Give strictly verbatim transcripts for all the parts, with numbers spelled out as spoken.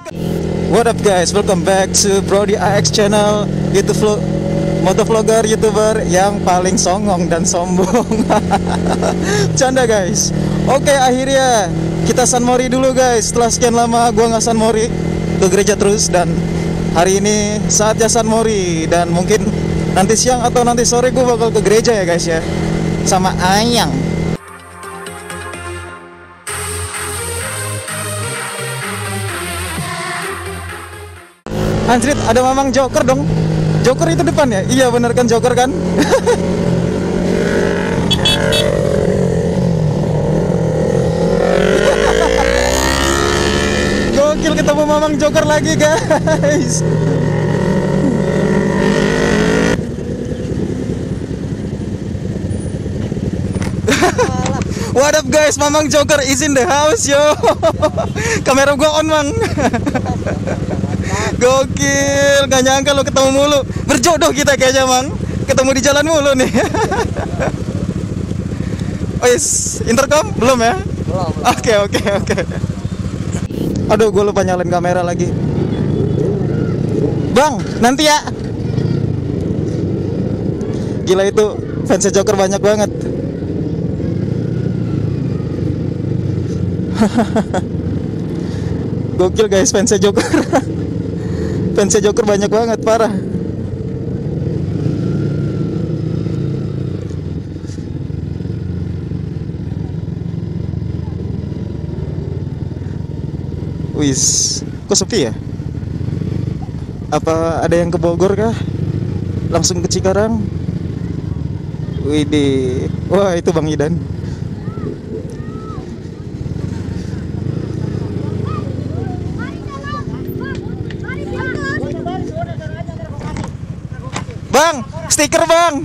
What up guys, welcome back to Brody A X channel, YouTube vlog, motovlogger, youtuber yang paling songong dan sombong. Canda guys. Oke, akhirnya kita San Mori dulu guys. Setelah sekian lama gua nggak San Mori, ke gereja terus, dan hari ini saatnya San Mori. Dan mungkin nanti siang atau nanti sore gua bakal ke gereja ya guys ya, sama Ayang. Anjrit, ada Mamang Joker dong. Joker itu depan ya? Iya bener kan, Joker kan? Gokil, ketemu Mamang Joker lagi guys. What up guys, Mamang Joker is in the house yo. Kamera gua on mang. Gokil, gak nyangka lo ketemu mulu. Berjodoh kita kayaknya mang, ketemu di jalan mulu nih. Oh yes, intercom? Belum ya? Belum. Oke oke oke. Aduh, gue lupa nyalain kamera lagi. Bang, nanti ya. Gila, itu fans Joker banyak banget. Gokil guys, fans Joker. Fans Joker banyak banget, parah. Wis, kok sepi ya? Apa ada yang ke Bogor kah? Langsung ke Cikarang? Widih, wah itu Bang Idan. Bang, stiker bang.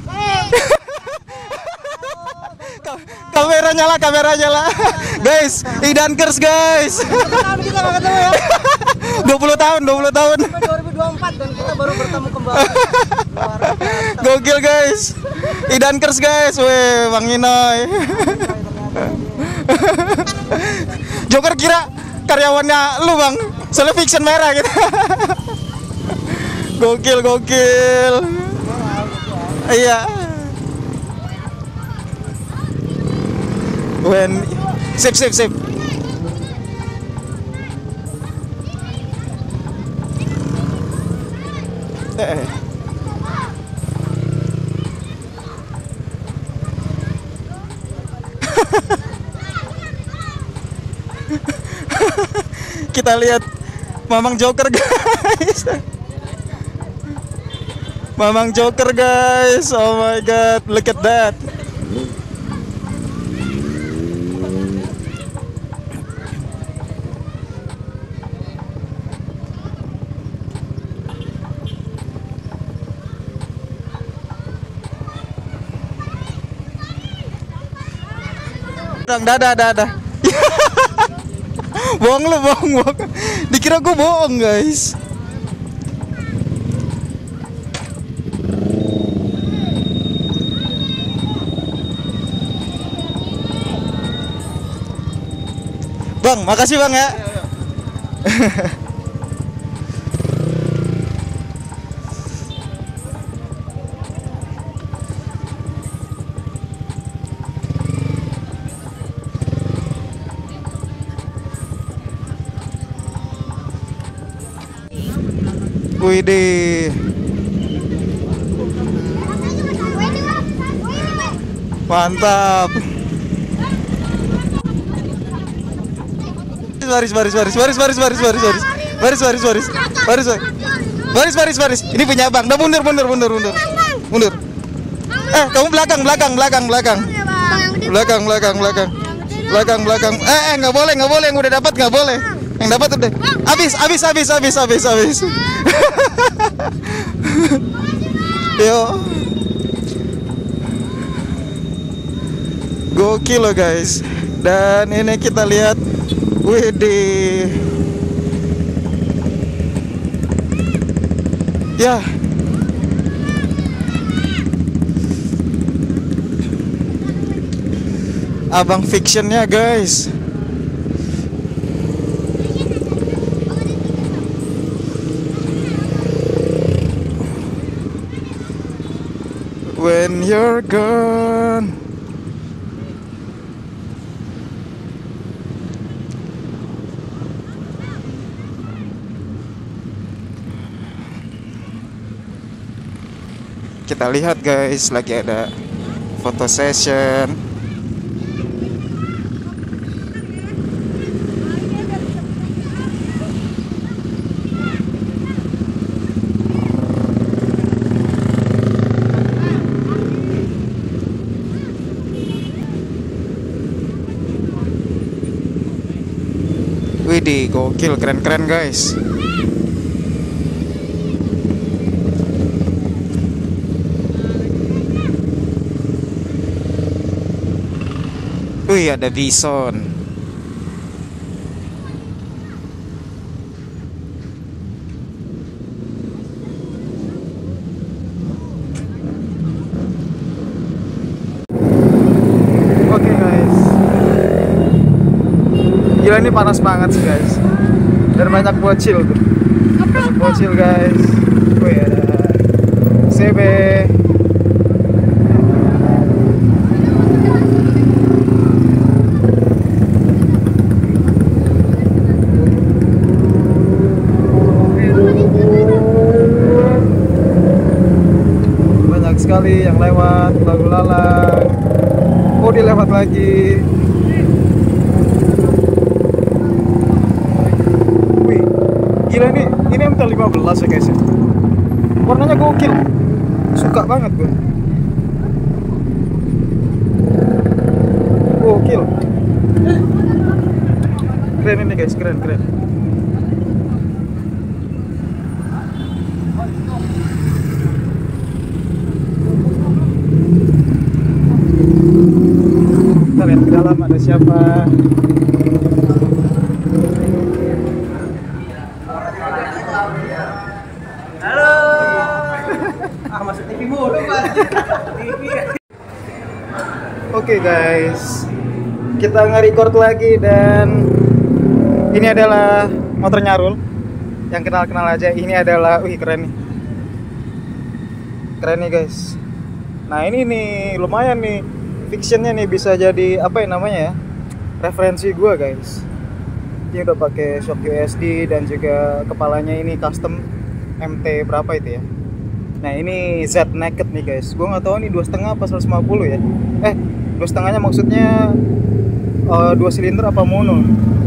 Kamera nyala, kamera nyala. Guys, Idankers guys. Kita nggak ketemu ya. dua puluh tahun, dua puluh tahun. Sampai dua ribu dua puluh empat dan kita baru bertemu kembali. Gokil guys. Idankers guys, weh Bang Inoy. Joker kira karyawannya lu bang, soalnya fiction merah gitu. Gokil, gokil. Iya. When sip sip sip. Eh. Kita lihat Mamang Joker guys. Mamang Joker guys, oh my god, look at that. Dadah, dadah. Bohong lu, bohong, bohong. Dikira gue bohong guys. Bang, makasih bang ya. Widih. Mantap. Baris baris baris baris baris baris baris baris baris baris baris baris baris baris baris ini punya bang. Udah mundur mundur mundur mundur mundur. Eh kamu belakang belakang belakang belakang belakang belakang belakang belakang belakang. Eh eh nggak boleh nggak boleh, yang udah dapat nggak boleh, yang dapat udah habis habis habis habis habis habis. Yo, gokil loh guys. Dan ini kita lihat. Widih. Ya. Abang fictionnya guys. when you're gone. Kita lihat guys, lagi ada foto session. Widih, gokil, keren-keren guys. Wih, ada bison. Oke guys, gila ini panas banget sih guys. Dan banyak bocil tuh. Banyak bocil guys. Wih, ada C B. Sekali yang lewat, lalu lalang. Oh, dia lewat lagi. Wih, gila nih, ini M T lima belas ya guys ya. Warnanya gokil, suka banget gue. Gokil, keren ini guys, keren keren. Kita lihat ke dalam ada siapa. Halo. Ah, masuk T V mulu, Pak. T V. Oke guys, kita nge-record lagi dan ini adalah motor Nyarul. Yang kenal-kenal aja, ini adalah, wih keren nih. Keren nih guys. Nah ini nih, lumayan nih. Fictionnya nih bisa jadi apa ya namanya ya, referensi gua guys. Ini udah pakai shock U S D dan juga kepalanya ini custom M T berapa itu ya. Nah ini Z naked nih guys. Gua nggak tahu ini dua setengah apa seratus lima puluh ya. Eh dua setengahnya maksudnya uh, dua silinder apa mono.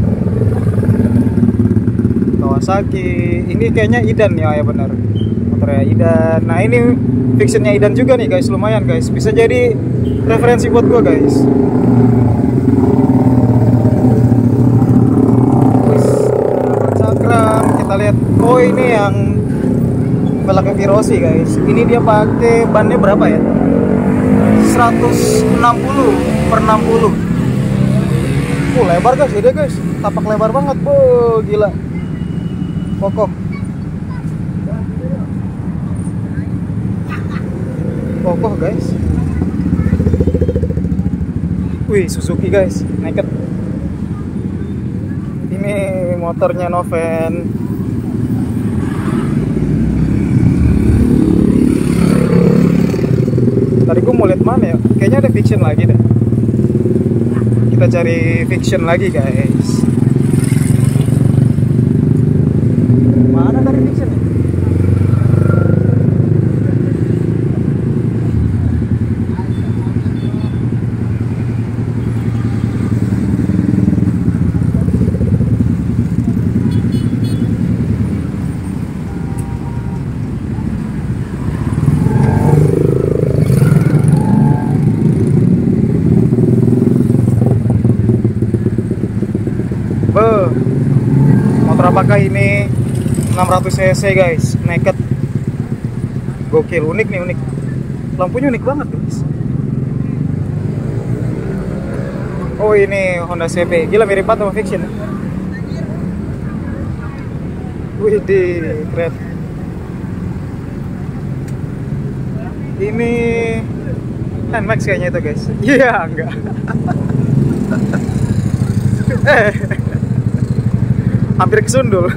Kawasaki. Ini kayaknya Idan ya, ya benar. Motornya Idan. Nah ini fictionnya Idan juga nih guys, lumayan guys. Bisa jadi referensi buat gua guys. Cakram, kita lihat. Oh ini yang velgnya Virosi guys. Ini dia pakai bannya berapa ya? seratus enam puluh per enam puluh. Oh lebar guys, gede guys. Tapak lebar banget, oh gila. Kokoh. Kokoh guys. Wih, Suzuki guys, naked. Ini motornya Noven. Tadi gue mau lihat mana ya? Kayaknya ada fiction lagi deh. Kita cari fiction lagi guys. Mana dari fiction ya? Be, motor apakah ini? enam ratus cc guys, naked. Gokil, unik nih, unik. Lampunya unik banget guys. Oh ini Honda C B, gila mirip banget sama Fiction. Wih di keren. Ini Nmax kayaknya itu guys. Iya yeah, enggak. eh hampir kesundul.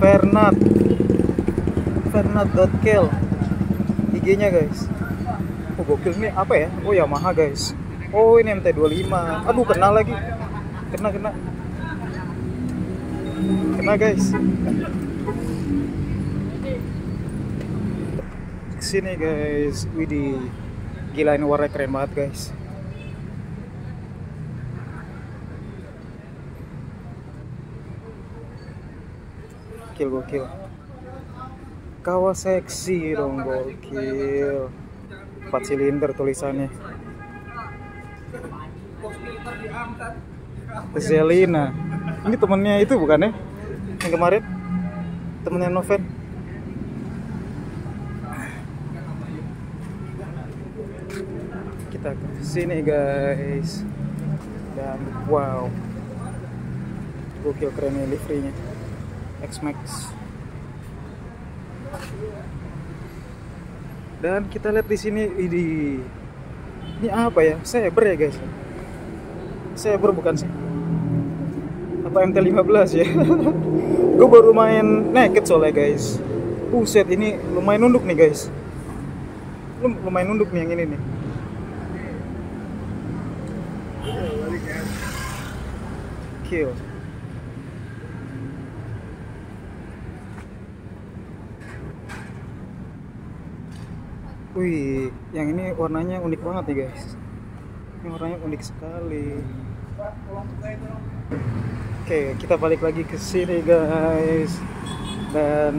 Fernat Fernat.kel I G-nya guys. Oh gokil, ini apa ya? Oh Yamaha guys. Oh ini M T dua puluh lima. Aduh kena lagi. Kena kena. Kena guys. Sini guys. Widih. Gila ini warnanya keren banget guys. Gokil gokil. Kawasaki dong gokil. empat silinder tulisannya. Zelina. Ini temennya itu bukan ya? Yang kemarin? Temennya Noven. Kita ke sini guys. Dan wow. Gokil kerennya liverynya. X-Max. Dan kita lihat di sini, ini ini apa ya? Saber ya guys. Saber bukan sih? Atau M T lima belas ya? Gue baru main naked soalnya guys. Buset, ini lumayan nunduk nih guys. Lumayan nunduk nih yang ini nih. Kill. Wih, yang ini warnanya unik banget nih guys. Ini warnanya unik sekali. Oke, kita balik lagi ke sini guys. Dan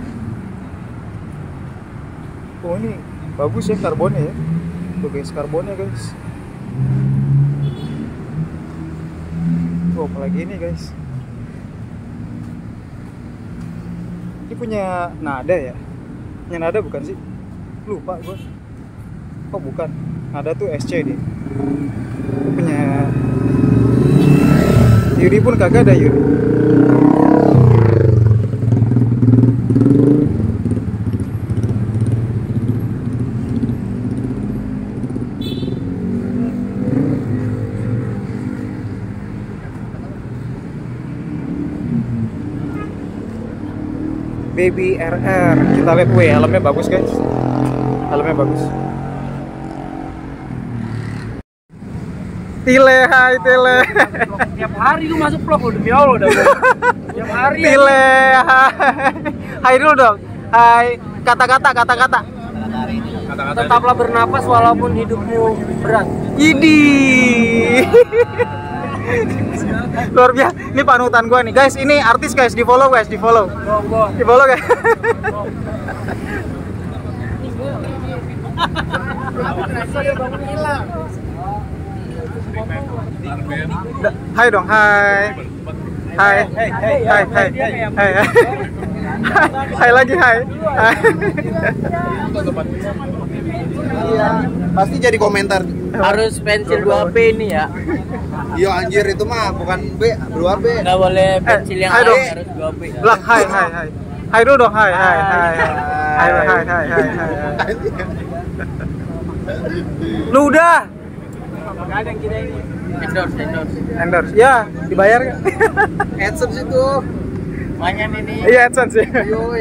oh ini bagus ya karbonnya ya. Tuh guys, karbonnya guys. Oh, apalagi ini guys. Ini punya Nada ya? Punya Nada bukan sih? Lupa gue. Oh bukan, ada tuh S C deh. Punya Yuri pun kagak ada Yuri. Baby R R. Kita lihat, weh, helmnya bagus guys. Helmnya bagus. Tile, hai Tile. Tiap hari lu masuk vlog lu demi Allah udah. Tiap hari. Tile, hai. Hai dulu dong. Hai. Kata-kata, kata-kata. Tetaplah bernapas walaupun hidupmu berat. Idi. Luar biasa. Ini panutan gua nih guys. Ini artis guys. Di follow guys. Di follow. Di follow guys. Hai dong, hai. Hai. Hai, hai, hai. Hai. Hai lagi, hai. Iya, pasti jadi komentar. Harus pensil dua B ini ya. Iya anjir, itu mah bukan B, dua B. Enggak boleh pensil yang hai lain, dong. harus dua B. Bilang hai, hai, hai. Hai dulu dong, hai, hai, hai. Hai, hai, hai, hai, hai. Lu udah. Enggak ada yang kita ini. Endorse, endorse. Endorse. Ya, dibayar kan? AdSense itu. Manyan ini. Iya, AdSense ya. Yoi.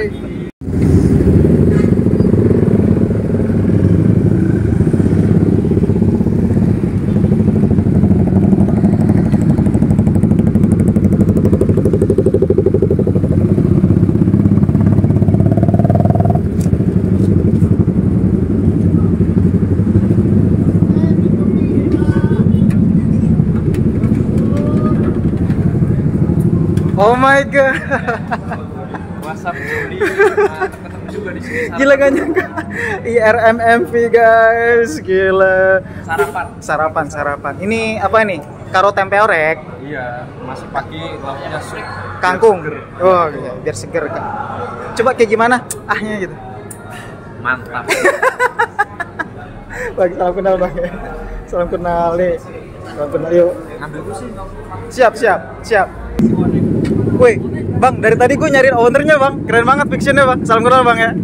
Oh my god. WhatsApp Juli. Ketemu juga di sini. Gila gak nyangka. I R M M V guys, gila. Sarapan. Sarapan, sarapan. Ini apa nih? Karo tempe orek. Iya, masih pakai lauknya sup. Kangkung. Oh, iya, biar seger kan. Coba kayak gimana? Ahnya gitu. Mantap. Bagi salam kenal bang. Salam kenal nih. Salam kenal yuk. Ambil gue sih. Siap, siap, siap. Woi, bang, dari tadi gue nyariin ownernya bang, keren banget fictionnya bang. Salam kenal bang ya.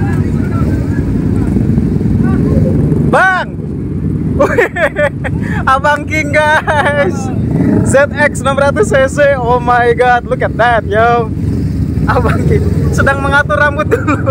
Bang, Abang King guys. Z X enam ratus cc. Oh my god, look at that yo. Abang King sedang mengatur rambut dulu.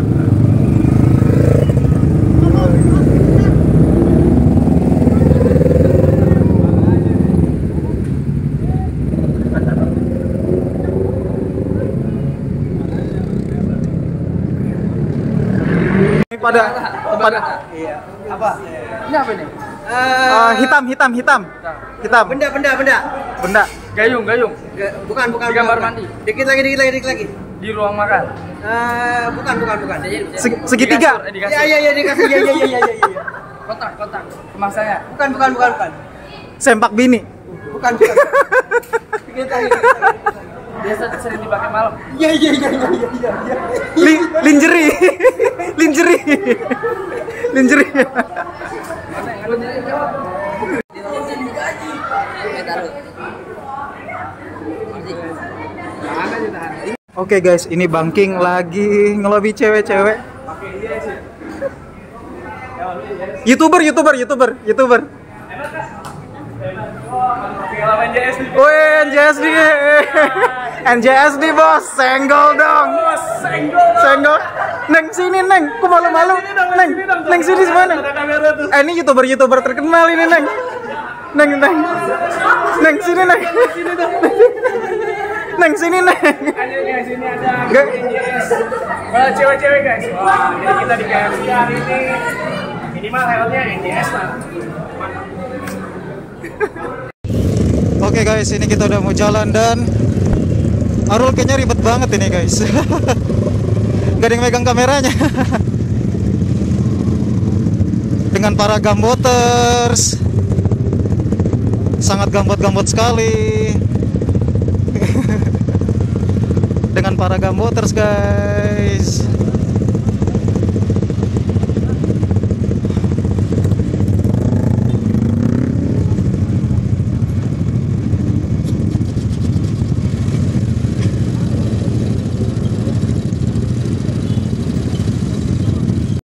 pada pada Iya. Apa? Ini apa nih? uh, hitam hitam hitam hitam Benda, benda, benda. benda Gayung, gayung. Ge- Bukan, bukan. Di kamar bukan. mandi. Dikit lagi, dikit lagi, dikit lagi. Di ruang makan. Eh, bukan, bukan, bukan. Se- segitiga Di Iya, kasur. iya, iya, dikasih. Iya, iya, iya, iya, iya. Kotak, kotak. Kemasannya. Bukan, bukan, bukan, bukan. sempak bini Bukan, bukan. Dikit lagi, dikit lagi. Biasa sering dipakai malam. Iya, iya, iya, iya, iya, iya, iya. Li- lingerie lingerie lingerie Mana yang ada di Oke guys, ini Bang King lagi ngelobi cewek-cewek. YouTuber, YouTuber, YouTuber, YouTuber. Woi, N J S D, N J S D bos, senggol dong, senggol. Neng sini neng, kok malu-malu, neng, neng sini semana? Eh ini YouTuber, YouTuber terkenal ini neng, neng, neng, neng sini neng, neng sini neng. guys, ini ada Gak- Kalau cewek-cewek guys. Wah, ini kita di K F C hari ini. Minimal helmnya N J S lah. Oke guys, ini kita udah mau jalan dan Arul kayaknya ribet banget ini guys. Gak ada yang megang kameranya. Dengan para gamboters, sangat gambot-gambot sekali. Dengan para gamboters guys.